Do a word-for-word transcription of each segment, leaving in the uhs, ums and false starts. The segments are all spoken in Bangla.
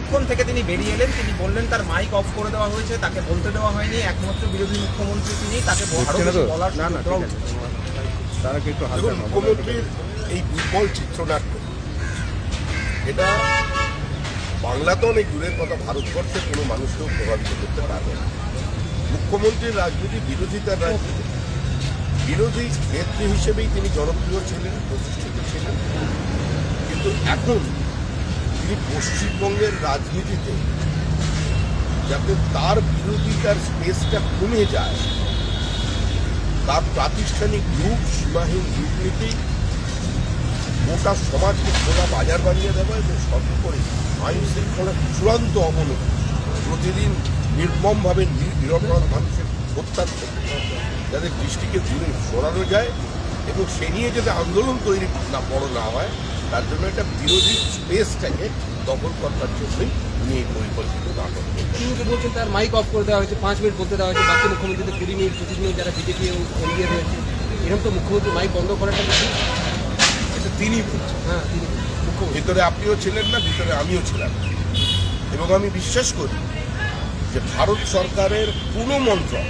প্রশিক্ষণ থেকে তিনি বেরিয়ে এলেন, তিনি বললেন তার মাইক অফ করে দেওয়া হয়েছে, তাকে বলতে দেওয়া হয়নি, একমাত্র বিরোধী মুখ্যমন্ত্রী তিনি, তাকে বলার না না তারা কিন্তু মুখ্যমন্ত্রীর এই দুর্বল চিত্রনাট্য, এটা বাংলা তো অনেক দূরের কথা, ভারতবর্ষের কোনো মানুষকেও প্রভাবিত করতে পারবে না। মুখ্যমন্ত্রীর রাজনীতি বিরোধিতার রাজনীতি, বিরোধী নেত্রী হিসেবেই তিনি জনপ্রিয় ছিলেন, প্রতিষ্ঠিত ছিলেন, কিন্তু এখন তিনি পশ্চিমবঙ্গের রাজনীতিতে যাতে তার বিরোধিতার স্পেসটা কমে যায়, তার প্রাতিষ্ঠানিক রূপ, সীমাহীন দুর্নীতি, গোটা সমাজকে খোলা বাজার বানিয়ে দেওয়া এবং সর্বোপরি আইন শৃঙ্খলার চূড়ান্ত অবনতি, প্রতিদিন নির্মমভাবে নিরপরাধ মানুষের হত্যা যাদের দৃষ্টিকে দূরে সরানো যায় এবং সে নিয়ে যাতে আন্দোলন তৈরি না বড় না হয়, তার জন্য একটা বিরোধী স্পেসটাকে দখল করবার জন্যই উনি এই পরিকল্পিত নাটক। তিনি তো বলছেন তার মাইক অফ করে দেওয়া হয়েছে, পাঁচ মিনিট বলতে দেওয়া হয়েছে, বাকি মুখ্যমন্ত্রীদের কুড়ি মিনিট পঁচিশ মিনিট যারা বিজেপি এগিয়ে রয়েছে, এরকম তো মুখ্যমন্ত্রী মাইক বন্ধ করাটা এটা তিনি বলছেন। হ্যাঁ, তিনি ভিতরে আপনিও ছিলেন না, ভিতরে আমিও ছিলাম, এবং আমি বিশ্বাস করি যে ভারত সরকারের কোনো মন্ত্রক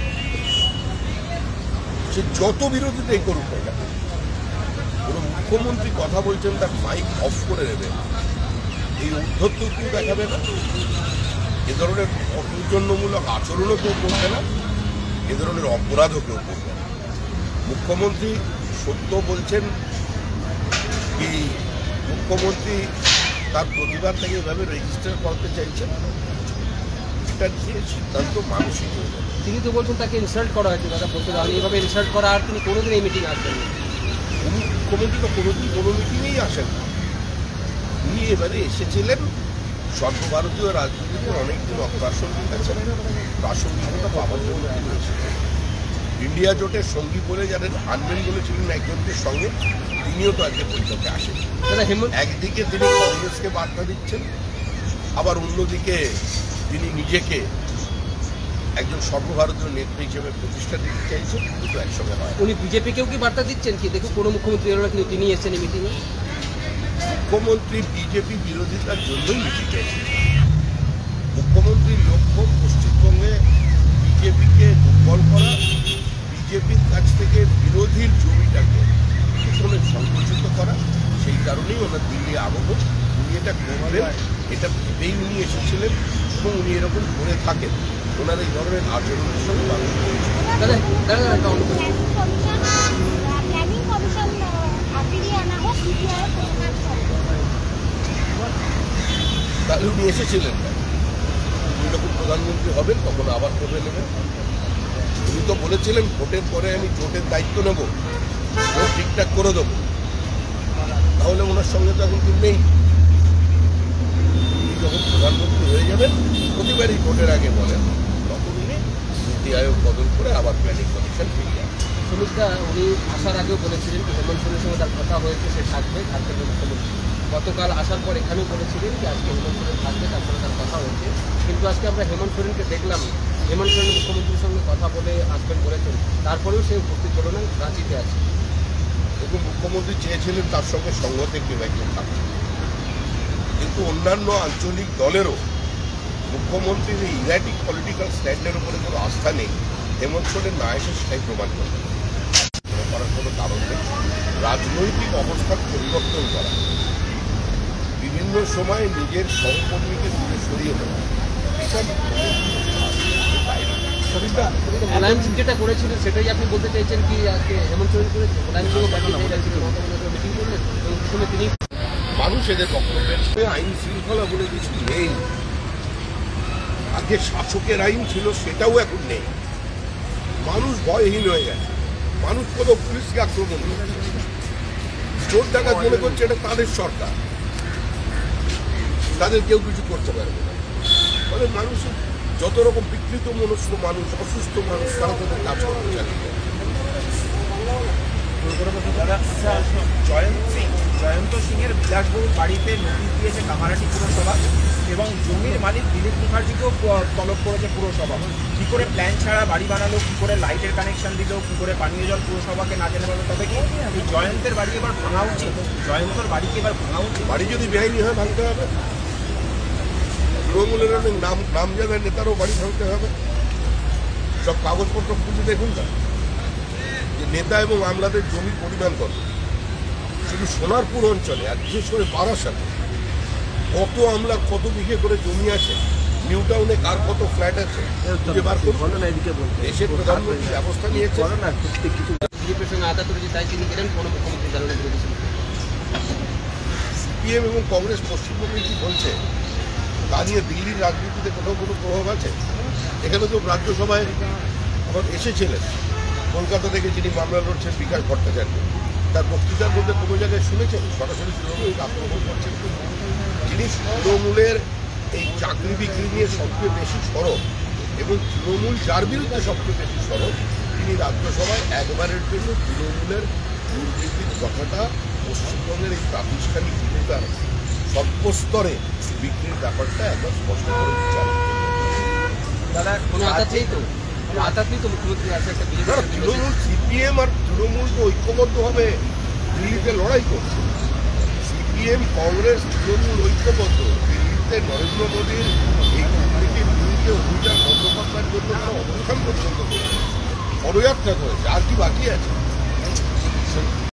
সে যত বিরোধিতাই করুক না কেন, কোনো মুখ্যমন্ত্রী কথা বলছেন তার মাইক অফ করে দেবে, এই উদ্ধত্ত কেউ দেখাবে না, এ ধরনের অসৌজন্যমূলক আচরণও কেউ করবে না, এ ধরনের অপরাধও কেউ করবে না। মুখ্যমন্ত্রী সত্য বলছেন কি মুখ্যমন্ত্রী তার প্রতিবাদটাকে এভাবে রেজিস্টার করতে চাইছেন, এটা নিয়ে সিদ্ধান্ত মানসিক হয়ে যাবে। তিনি তো বলছেন তাকে ইনসাল্ট করা হয়েছে, দাদা বলতে দেওয়া এইভাবে ইনসাল্ট করা, আর তিনি কোনোদিন এই মিটিং আসবেন না। উনি মুখ্যমন্ত্রী তো কোনোদিন কোনো মিটিংয়েই আসেন না, উনি এবারে এসেছিলেন সর্বভারতীয় রাজনীতিতে অনেকদিন অপ্রাসঙ্গিক আছেন, প্রাসঙ্গিকতা পাওয়ার জন্য তিনি এসেছেন। ইন্ডিয়া জোটের সঙ্গী বলে যাদের আনবেন বলেছিলেন একজনকে সঙ্গে, তিনিও তো আজকে বৈঠকে আসেন। একদিকে তিনি কংগ্রেসকে বার্তা দিচ্ছেন, আবার অন্যদিকে তিনি নিজেকে একজন সর্বভারতীয় নেত্রী হিসেবে প্রতিষ্ঠা দিতে চাইছেন, দুটো একসঙ্গে হয়। উনি বিজেপিকেও কি বার্তা দিচ্ছেন কি দেখুন কোনো মুখ্যমন্ত্রী এলো না, কিন্তু তিনি এসেছেন এই মিটিংয়ে? মুখ্যমন্ত্রী বিজেপি বিরোধিতার জন্যই মিটিং চাইছেন। মুখ্যমন্ত্রীর লক্ষ্য পশ্চিমবঙ্গে বিজেপিকে দুর্বল করা, বিজেপির কাছ থেকে বিরোধীর জমিটাকে কিছুক্ষণে সংকুচিত করা, সেই কারণেই ওনার দিল্লি আগমন। উনি এটা করবেন এটা ভেবেই উনি এসেছিলেন এবং উনি এরকম করে থাকেন। ওনার এই ধরনের আচরণের সঙ্গে তাহলে উনি এসেছিলেন না, উনি যখন প্রধানমন্ত্রী হবেন তখন আবার করে নেবেন। উনি তো বলেছিলেন ভোটের পরে আমি জোটের দায়িত্ব নেব, ভোট ঠিকঠাক করে দেবো, তাহলে ওনার সঙ্গে তো এখন কেউ নেই। উনি যখন প্রধানমন্ত্রী হয়ে যাবেন, প্রতিবারই ভোটের আগে বলেন, তখন উনি নীতি আয়োগ বদল করে আবার প্ল্যানিং কমিশন ফিরে যান। সুমিত্রা উনি আসার আগেও বলেছিলেন যে হেমন্ত সোরেনের সঙ্গে তার কথা হয়েছে, সে থাকবে, থাকবে মুখ্যমন্ত্রী। গতকাল আসার পর এখানেও বলেছিলেন যে আজকে হেমন্ত সোরেন থাকবে, তার সঙ্গে তার কথা হয়েছে, কিন্তু আজকে আমরা হেমন্ত সোরেনকে দেখলাম, হেমন্ত সোরেন মুখ্যমন্ত্রীর সঙ্গে কথা বলে আসবেন বলেছেন, তারপরেও সে উপস্থিত হল না, রাঁচিতে আছে। এবং মুখ্যমন্ত্রী চেয়েছিলেন তার সঙ্গে সংহতে কেউ একজন থাকবে, কিন্তু অন্যান্য আঞ্চলিক দলেরও মুখ্যমন্ত্রীর এই ইরাটিক পলিটিক্যাল স্ট্যান্ডের উপরে কোনো আস্থা নেই। হেমন্ত সোরেন না এসে সেটাই প্রমাণ করবে, করার কোনো কারণ নেই। রাজনৈতিক অবস্থার পরিবর্তন করা, বিভিন্ন সময় নিজের সহকর্মীকে দূরে সরিয়ে দেওয়া, মুলায়ম সিং যেটা করেছিলেন সেটাই আপনি বলতে চাইছেন কি আজকে হেমন্ত সোরেন করেছে? মুলায়ম সিংও মিটিং করলেন এবং তিনি মানুষ এদের বক্তব্যে আইন শৃঙ্খলা বলে কিছু নেই। আগে শাসকের আইন ছিল, সেটাও এখন নেই। মানুষ ভয়হীন হয়ে গেছে, মানুষ কোনো পুলিশকে আক্রমণ করছে, চোর ডাকাত মনে করছে এটা তাদের সরকার, তাদের কেউ কিছু করতে পারবে না। ফলে মানুষ যত রকম বিকৃত মনস্ক মানুষ, অসুস্থ মানুষ, তারা তাদের কাজ করতে চালিয়ে জয়ন্ত সিং জয়ন্ত সিংয়ের বিলাসবহুল বাড়িতে নোটিশ দিয়েছে কামারহাটি পুরসভা এবং জমির মালিক দিলীপ মুখার্জিকেও তলব করেছে পুরসভা। কী করে প্ল্যান ছাড়া বাড়ি বানালো, কী করে লাইটের কানেকশন দিল, কী করে পানীয় জল পুরসভাকে না জেনে পারলো। তবে কি এই জয়ন্তের বাড়ি এবার ভাঙা উচিত? জয়ন্তর বাড়িকে এবার ভাঙা উচিত? বাড়ি যদি বেআইনি হয় ভাঙতে হবে। তৃণমূলের অনেক নাম নাম জানা নেতারও বাড়ি ভাঙতে হবে। সব কাগজপত্র খুঁজে দেখুন না যে নেতা এবং আমলাদের জমির পরিমাণ কত। শুধু সোনারপুর অঞ্চলে আর বিশেষ করে বারাসাতে কত আমলার কত বিঘে করে জমি আছে, নিউ টাউনে কার কত ফ্ল্যাট আছে খুঁজে বার করুন। দেশের প্রধানমন্ত্রী ব্যবস্থা নিয়েছে। বিজেপির সঙ্গে আদা তুলেছে তাই তিনি গেলেন কোনো মুখ্যমন্ত্রী জানালেন বিরোধী ছিল। সিপিএম এবং কংগ্রেস পশ্চিমবঙ্গে কি বলছে তা নিয়ে দিল্লির রাজনীতিতে কোথাও কোনো প্রভাব আছে? এখানে তো রাজ্যসভায় আবার এসেছিলেন কলকাতা থেকে, যিনি মামলা লড়ছেন বিকাশ ভট্টাচার্য, তার বক্তৃতার মধ্যে কোনো জায়গায় শুনেছেন সরাসরি তৃণমূলকে আক্রমণ করছেন? যিনি তৃণমূলের এই চাকরি বিক্রি নিয়ে সবচেয়ে বেশি সরব এবং তৃণমূল যার বিরুদ্ধে সবচেয়ে বেশি সরব, তিনি রাজ্যসভায় একবারের জন্য তৃণমূলের দুর্নীতির কথাটা পশ্চিমবঙ্গের এই প্রাতিষ্ঠানিক ক্ষমতার সর্বস্তরে বিক্রির ব্যাপারটা একবার স্পষ্ট করে বিচার দাদা কোনো আঘাত নেই তো, কোনো আঘাত নেই তো মুখ্যমন্ত্রী আছে একটা বিজেপি তৃণমূল সিপিএম আর তৃণমূল তো ঐক্যবদ্ধভাবে দিল্লিতে লড়াই করছে। সিপিএম কংগ্রেস তৃণমূল ঐক্যবদ্ধ দিল্লিতে নরেন্দ্র মোদীর এই দুর্নীতির বিরুদ্ধে অভিযান বন্ধ করবার জন্য তারা অবস্থান পর্যন্ত করেছে, পদযাত্রা করেছে। আর কি বাকি আছে?